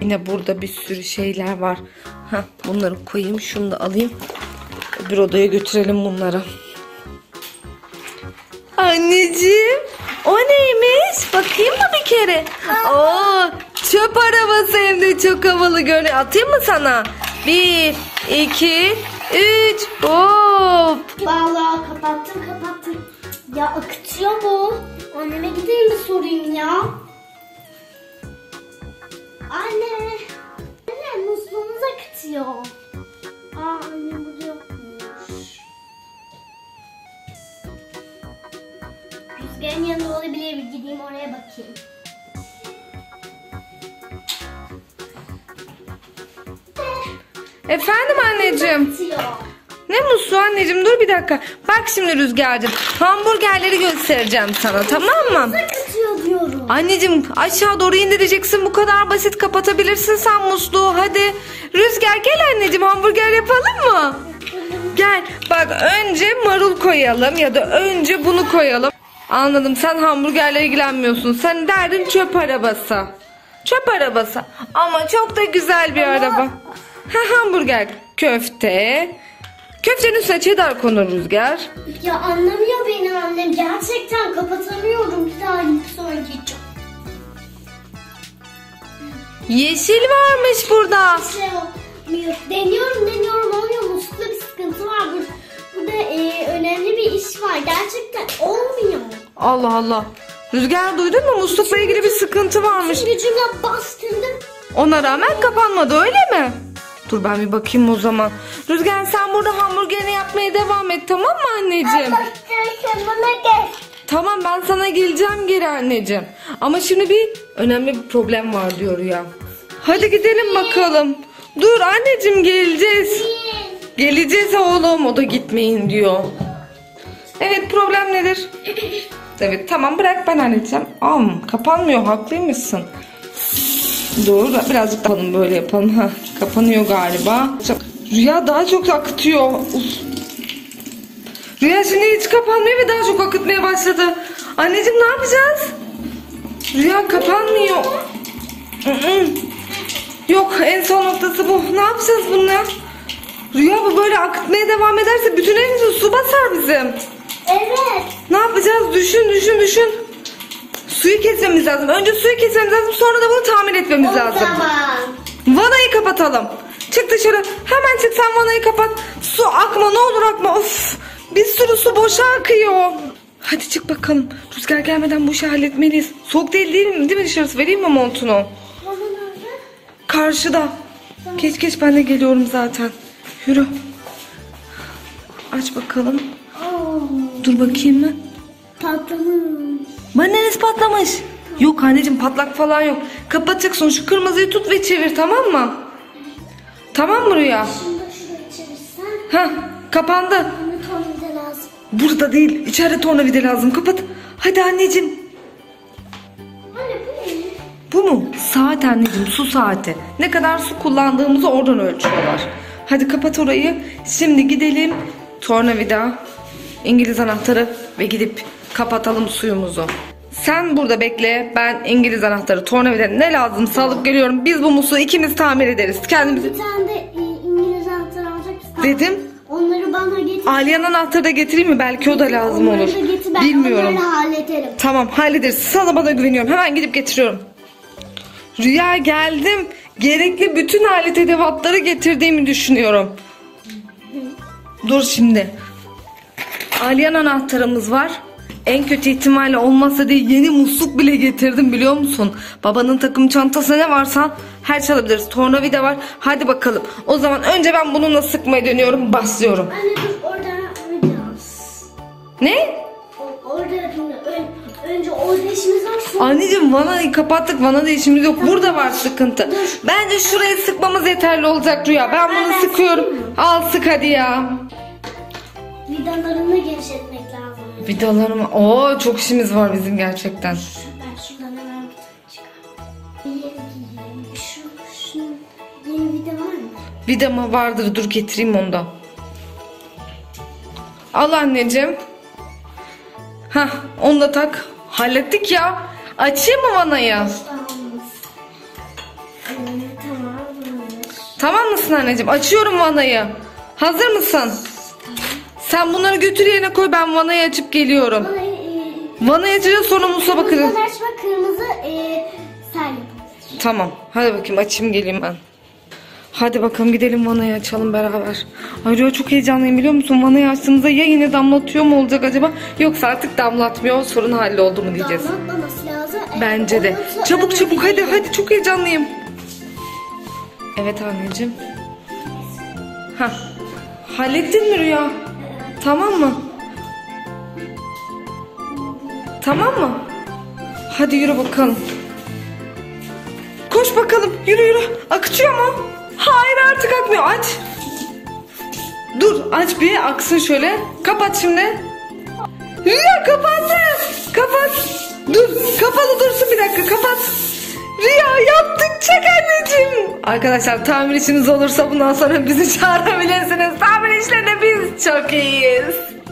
Yine burada bir sürü şeyler var. Bunları koyayım. Şunu da alayım. Bir odaya götürelim bunları. Anneciğim, o neymiş? Bakayım mı bir kere? Oo, çöp arabası, hem de çok havalı görünüyor. Atayım mı sana? 1, 2, 3. Hop. Vallahi kapattım. Ya akıtıyor mu? Anneme gideyim mi sorayım ya? Anne musluğumuz akıtıyor. Annem burada yokmuş. Rüzgarın yanında olabilir, bir gideyim oraya bakayım. Efendim anneciğim. Akıtıyor. Ne musluğu anneciğim, dur bir dakika. Bak şimdi Rüzgar'cığım, hamburgerleri göstereceğim sana, tamam mı? Akıtıyor diyorum. Anneciğim aşağı doğru indireceksin, bu kadar basit, kapatabilirsin sen musluğu. Hadi Rüzgar gel anneciğim, hamburger yapalım mı? Gel bak, önce marul koyalım ya da önce bunu koyalım. Anladım, sen hamburgerle ilgilenmiyorsun, sen derdin çöp arabası. Çöp arabası ama çok da güzel bir araba. Hamburger, köfte. Köftenin üstüne cheddar konur Rüzgar. Ya anlamıyor beni annem. Gerçekten kapatamıyorum. Bir daha gidip sonra geçeceğim. Yeşil varmış burada. Bir şey olmuyor. Deniyorum olmuyor. Muslukta bir sıkıntı var. Burada önemli bir iş var. Gerçekten olmuyor. Allah Allah. Rüzgar duydun mu? Muslukla ilgili bir sıkıntı varmış. Gücümle bastırdım. Ona rağmen kapanmadı, öyle mi? Dur ben bir bakayım o zaman. Rüzgar sen burada hamburgerini yapmaya devam et, tamam mı anneciğim? Bana gel. Tamam, ben sana geleceğim geri anneciğim. Ama şimdi bir önemli bir problem var diyor ya. Hadi gidelim bakalım. Dur anneciğim, geleceğiz. Geleceğiz oğlum, o da gitmeyin diyor. Evet, problem nedir? Evet tamam, bırak ben halledeceğim. Kapanmıyor, haklıymışsın. Dur birazcık daha böyle yapalım. Kapanıyor galiba. Rüya daha çok akıtıyor. Rüya şimdi hiç kapanmıyor ve daha çok akıtmaya başladı. Anneciğim ne yapacağız? Rüya kapanmıyor. Yok, en son noktası bu. Ne yapacağız bununla? Rüya bu böyle akıtmaya devam ederse bütün evimize su basar bizim. Evet. Ne yapacağız? Düşün. Suyu kesmemiz lazım. Önce suyu kesmemiz lazım, sonra da bunu tamir etmemiz lazım. Tamam. Vanayı kapatalım. Çık dışarı. Hemen çık, sen vanayı kapat. Su akma, ne olur akma. Of, bir sürü su boşa akıyor. Hadi çık bakalım. Rüzgar gelmeden bu işi halletmeliyiz. Soğuk değil mi dışarısı? Vereyim mi montunu? Baba nerede? Karşıda. Tamam. Geç ben de geliyorum zaten. Yürü. Aç bakalım. Dur bakayım mı? Patlamış. Neresi patlamış? Yok anneciğim, patlak falan yok. Kapatacaksın, şu kırmızıyı tut ve çevir, tamam mı? Tamam mı Rüya? Şunu da şuraya çevirsen. Kapandı. Bana tornavida lazım. Burada değil, içeride tornavida lazım. Kapat. Hadi anneciğim. Anne bu ne? Bu mu? Saat anneciğim, su saati. Ne kadar su kullandığımızı oradan ölçüyorlar. Hadi kapat orayı. Şimdi gidelim. Tornavida, İngiliz anahtarı ve gidip kapatalım suyumuzu. Sen burada bekle. Ben İngiliz anahtarı, tornavida, ne lazımsa alıp geliyorum. Biz bu musluğu ikimiz tamir ederiz. Kendimiz. Bir tane de İngiliz anahtarı alacaksın. Dedim. Onları bana getir. Aliye'nin anahtarı da getireyim mi? Belki o da lazım Onları olur. da getir, ben Bilmiyorum. onları hallederim. Tamam, hallederiz. Sana bana güveniyorum. Hemen gidip getiriyorum. Rüya geldim. Gerekli bütün alet edevatları getirdiğimi düşünüyorum. Dur şimdi. Aliye'nin anahtarımız var. En kötü ihtimalle olmazsa diye yeni musluk bile getirdim, biliyor musun? Babanın takım çantasında ne varsa her şey alabiliriz. Tornavida var. Hadi bakalım. O zaman önce ben bununla sıkmaya dönüyorum. Başlıyorum. Anne dur, orada biraz. Ne? Orada önce orada işimiz var. Sonra... Anneciğim vanayı kapattık. Vanada işimiz yok. Burada var sıkıntı. Bence şurayı sıkmamız yeterli olacak Rüya. Ben bunu sıkıyorum. Al sık hadi ya. Vidalarını genişletmek lazım. Vidalarımı. Oo, çok işimiz var bizim gerçekten. Ben şuradan hemen çıkarayım. Şunun yeni vida var mı? Vida mı vardır? Dur getireyim onu da. Al anneciğim. Onu da tak. Hallettik ya. Açayım mı vanayı? Tamam. Tamam mısın anneciğim? Açıyorum vanayı. Hazır mısın? Sen bunları götür yerine koy, ben vanayı açıp geliyorum. Vanayı açacağız, sonra musluğa bakarız. Kırmızı açma, kırmızı sen yap. Tamam. Hadi bakayım, açayım geleyim ben. Hadi bakalım gidelim, vanayı açalım beraber. Ay Rüya, çok heyecanlıyım biliyor musun? Vanayı açtığımızda ya yine damlatıyor mu olacak acaba? Yoksa artık damlatmıyor, sorun halloldu mu diyeceğiz. Damlatmaması lazım. Bence de. Olursa Çabuk çabuk hadi önemli. hadi, çok heyecanlıyım. Evet anneciğim. Hah. Hallettin mi Rüya? Tamam mı? Tamam mı? Hadi yürü bakalım. Koş bakalım, yürü yürü. Akıtıyor mu? Hayır, artık akmıyor. Aç. Dur, aç bir aksın şöyle. Kapat şimdi. Rüya kapandı. Kapat. Dur, kapalı dursun bir dakika, kapat. Rüya yaptık, çek anneciğim. Arkadaşlar, tamir işiniz olursa bundan sonra bizi çağırabilirsiniz. Tamir işlerinde biz çok iyiyiz.